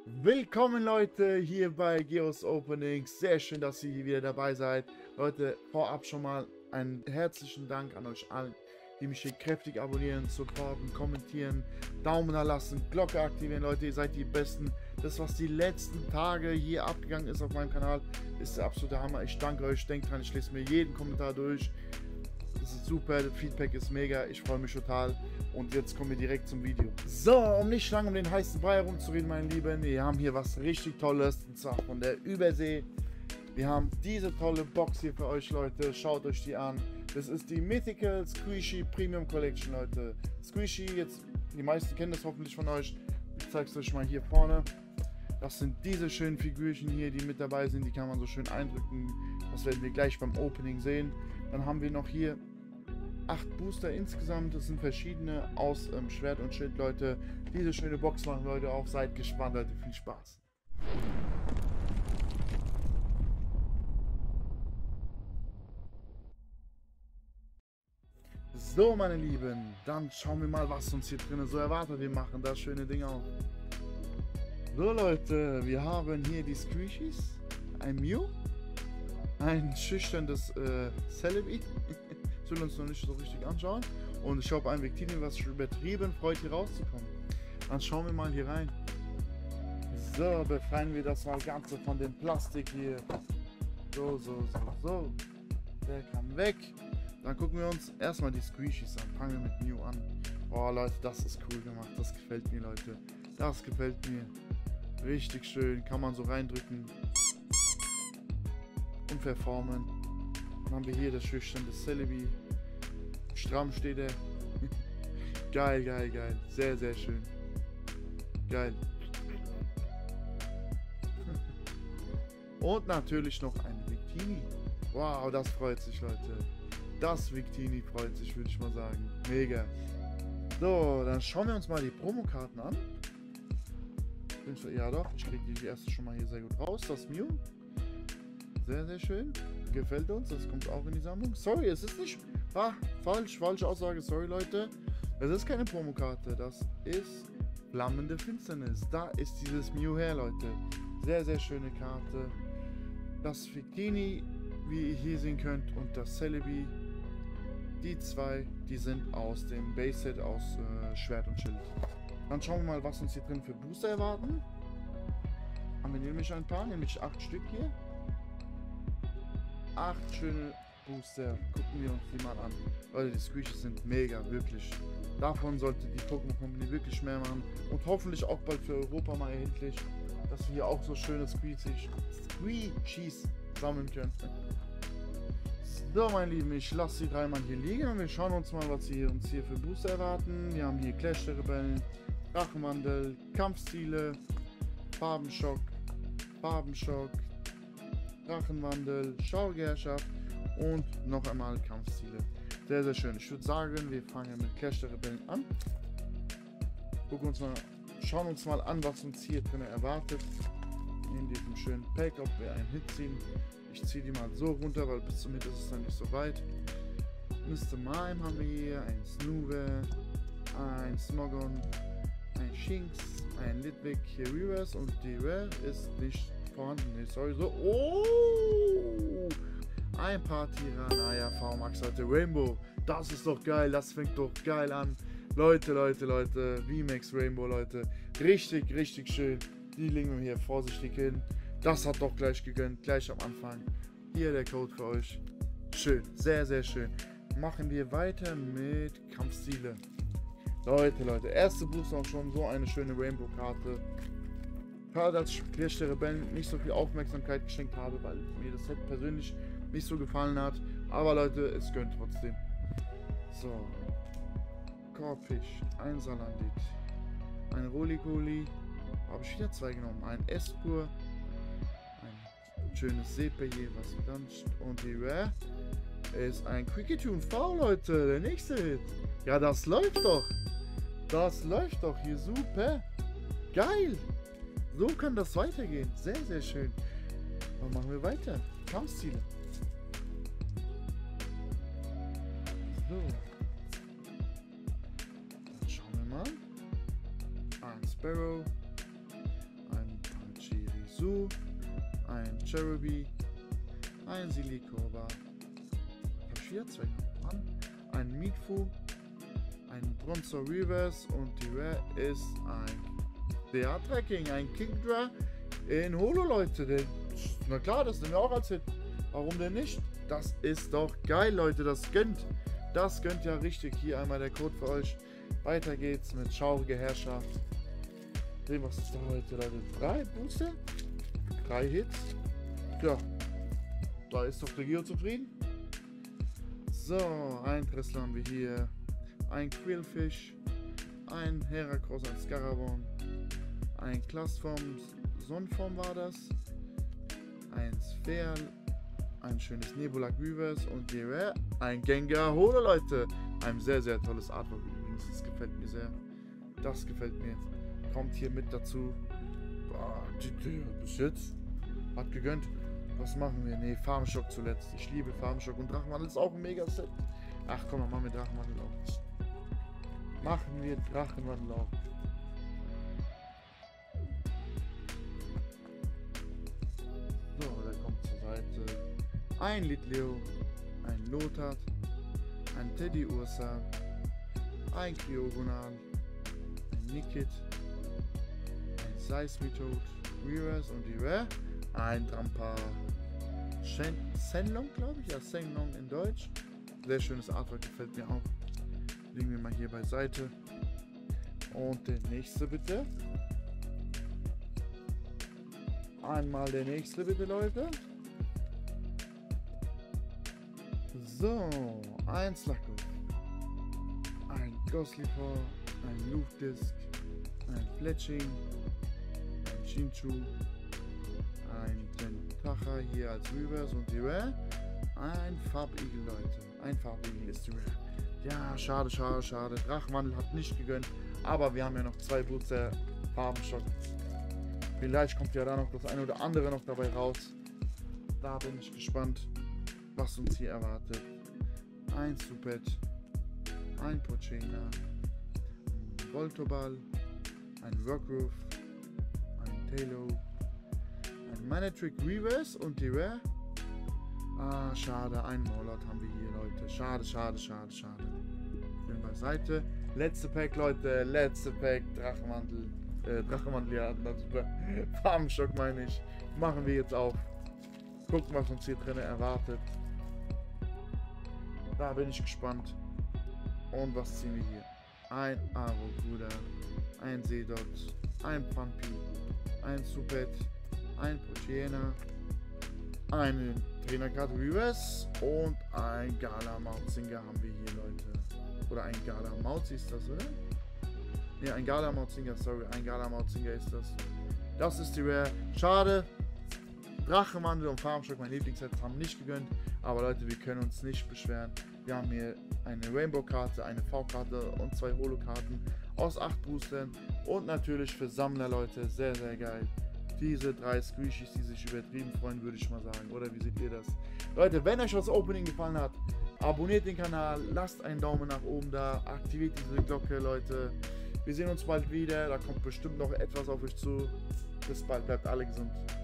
Willkommen Leute hier bei Geos Openings. Sehr schön, dass ihr hier wieder dabei seid. Leute, vorab schon mal einen herzlichen Dank an euch allen, die mich hier kräftig abonnieren, supporten, kommentieren, Daumen da lassen, Glocke aktivieren. Leute, ihr seid die Besten. Das, was die letzten Tage hier abgegangen ist auf meinem Kanal, ist der absolute Hammer. Ich danke euch. Denkt dran, ich lese mir jeden Kommentar durch. Das ist super, das Feedback ist mega, ich freue mich total. Und jetzt kommen wir direkt zum Video. So, um nicht lange um den heißen Brei herumzureden, meine Lieben, wir haben hier was richtig Tolles, und zwar von der Übersee. Wir haben diese tolle Box hier für euch, Leute, schaut euch die an. Das ist die Mythical Squishy Premium Collection, Leute. Squishy, jetzt, die meisten kennen das hoffentlich von euch. Ich zeige es euch mal hier vorne. Das sind diese schönen Figürchen hier, die mit dabei sind, die kann man so schön eindrücken. Das werden wir gleich beim Opening sehen. Dann haben wir noch hier 8 Booster insgesamt. Das sind verschiedene aus Schwert und Schild, Leute. Diese schöne Box machen Leute auf. Seid gespannt, Leute. Viel Spaß. So, meine Lieben, dann schauen wir mal, was uns hier drin so erwartet. Wir machen das schöne Ding auf. So, Leute, wir haben hier die Squishies, ein Mew, ein schüchternes Celebi. Das will uns noch nicht so richtig anschauen. Und ich habe ein Victini, was übertrieben freut, hier rauszukommen. Dann schauen wir mal hier rein. So, befreien wir das mal Ganze von dem Plastik hier. So. Der kann weg. Dann gucken wir uns erstmal die Squishies an. Fangen wir mit Mew an. Oh, Leute, das ist cool gemacht. Das gefällt mir, Leute. Das gefällt mir. Richtig schön. Kann man so reindrücken. Und verformen. Dann haben wir hier das schüchterne Celebi. Stramm steht er. Geil. Sehr, sehr schön. Geil. Und natürlich noch ein Victini. Wow, das freut sich, Leute. Das Victini freut sich, würde ich mal sagen. Mega. So, dann schauen wir uns mal die Promokarten an. Ja doch, ich kriege die erste schon mal hier sehr gut raus. Das Mew. Sehr, sehr schön. Gefällt uns. Das kommt auch in die Sammlung. Sorry, es ist nicht... falsche Aussage. Sorry, Leute. Es ist keine Promokarte. Das ist Flammende Finsternis. Da ist dieses Mew her, Leute. Sehr, sehr schöne Karte. Das Victini, wie ihr hier sehen könnt, und das Celebi. Die zwei, die sind aus dem Base-Set aus Schwert und Schild. Dann schauen wir mal, was uns hier drin für Booster erwarten. Haben wir nämlich ein paar, nämlich 8 Stück hier. 8 schöne Booster. Gucken wir uns die mal an. Leute, die Squishies sind mega, wirklich. Davon sollte die Pokémon Company wirklich mehr machen. Und hoffentlich auch bald für Europa mal erhältlich. Dass wir hier auch so schöne Squishies sammeln können. So, meine Lieben, ich lasse die 3 mal hier liegen und wir schauen uns mal, was sie uns hier für Booster erwarten. Wir haben hier Clash der Rebellen, Drachenwandel, Kampfstile, Farbenschock, Drachenwandel, Schaugerschaft und noch einmal Kampfstile. Sehr, sehr schön. Ich würde sagen, wir fangen mit Clash der Rebellen an. Schauen uns mal an, was uns hier drin erwartet. In diesem schönen Pack, ob wir einen Hit ziehen. Ich ziehe die mal so runter, weil bis zum Hit ist es dann nicht so weit. Mr. Mime haben wir hier, ein Snoover, ein Smogon, ein Shinx, ein Litwick, hier Reverse und die Rare ist nicht vorhanden. Nee, sorry, so. Oh! Ein paar Tiranaya VMAX, Leute. Rainbow, das ist doch geil, das fängt doch geil an. Leute, VMAX Rainbow, Leute. Richtig schön. Die legen wir hier vorsichtig hin. Das hat doch gleich gegönnt, gleich am Anfang. Hier der Code für euch. Schön, sehr, sehr schön. Machen wir weiter mit Kampfstile. Leute, erste Booster auch schon so eine schöne Rainbow-Karte. Schade, dass ich Clash der Rebellen nicht so viel Aufmerksamkeit geschenkt habe, weil mir das Set persönlich nicht so gefallen hat. Aber Leute, es gönnt trotzdem. So. Corphish, ein Salandit, ein Rolikoli. Habe ich wieder 2 genommen. Ein Espur. Schönes Sepe hier, was dann. Und die Rare ist ein Quickie-Tune V, Leute. Der nächste Hit. Ja, das läuft doch. Das läuft doch hier super. Geil. So kann das weitergehen. Sehr, sehr schön. Dann machen wir weiter. Kampfstile. So. Dann schauen wir mal. Ein Sparrow. Ein Su, ein Cherubi, ein Silikova, ein Mietfu, ein Bronzer Reverse und die Rare ist ein DA-Tracking, ein Kingdra in Holo, Leute. Na klar, das nehmen wir auch als Hit. Warum denn nicht? Das ist doch geil, Leute. Das gönnt ja richtig. Hier einmal der Code für euch. Weiter geht's mit Schaurige Herrschaft. Sehen, was ist da heute, Leute? 3 Booster? 3 Hits? Ja. Da ist doch der Geo zufrieden. So, ein Dressler haben wir hier. Ein Quillfish. Ein Heracross, ein Scarabon. Ein Classform, Sonnenform war das. Ein Sphere. Ein schönes Nebula Reverse und die Rare. Ein Gengar Holo, Leute. Ein sehr, sehr tolles Artwork übrigens. Das gefällt mir sehr. Das gefällt mir. Kommt hier mit dazu. Boah, bis jetzt. Hat gegönnt. Was machen wir? Ne, Farmschock zuletzt. Ich liebe Farmschock und Drachenwandel ist auch ein Mega-Set. Ach komm, machen wir Drachenwandel auch. Machen wir Drachenwandel auch. So, der kommt zur Seite. Ein Litleo, ein Lothar, ein Teddy Ursa, ein Cryogonal, ein Nikit, ein Seismitoad, Reverse und die Rare, ein Trampa Senlong, glaube ich, ja, Senlong in Deutsch. Sehr schönes Artwork, gefällt mir auch. Legen wir mal hier beiseite. Und der nächste bitte. Einmal der nächste bitte, Leute. So, ein Slacko, ein Gosslifer, ein Luftdisk, ein Fletching, ein Chinchu, ein Tentacha hier als Reverse und die Rare, ein Farbigel, Leute. Ein Farbigel ist die Rare. Ja, schade, schade, schade. Drachenwandel hat nicht gegönnt, aber wir haben ja noch 2 Booster Farbenschock. Vielleicht kommt ja da noch das eine oder andere noch dabei raus. Da bin ich gespannt, was uns hier erwartet. Ein Supet, ein Pochena, ein Voltoball, ein Rockroof, ein Talo, ein Manatrick Reverse und die Rare. Ah, schade, ein Morlot haben wir hier, Leute. Schade, schade, schade, schade. Schön beiseite. Letzte Pack, Leute, letzte Pack. Drachenwandel. Drachenwandel, ja, Farmschock meine ich. Machen wir jetzt auf. Gucken, was uns hier drin erwartet. Da bin ich gespannt. Und was ziehen wir hier? Ein Aro-Bruder, ein Seedot, ein Pampi, ein Supet, ein Pochena, eine Trainerkarte Reverse und ein Gala Mautzinger haben wir hier, Leute. Oder ein Gala Mautzi ist das, oder? Ne, ein Gala Mautzinger, sorry, ein Gala Mautzinger ist das. Das ist die Rare. Schade. Drachenwandel und Farmschock, mein Lieblingsset, haben nicht gegönnt. Aber Leute, wir können uns nicht beschweren. Wir haben hier eine Rainbow-Karte, eine V-Karte und 2 Holo-Karten aus 8 Boostern. Und natürlich für Sammler, Leute, sehr, sehr geil. Diese 3 Squishies, die sich übertrieben freuen, würde ich mal sagen. Oder wie seht ihr das? Leute, wenn euch das Opening gefallen hat, abonniert den Kanal, lasst einen Daumen nach oben da, aktiviert diese Glocke, Leute. Wir sehen uns bald wieder, da kommt bestimmt noch etwas auf euch zu. Bis bald, bleibt alle gesund.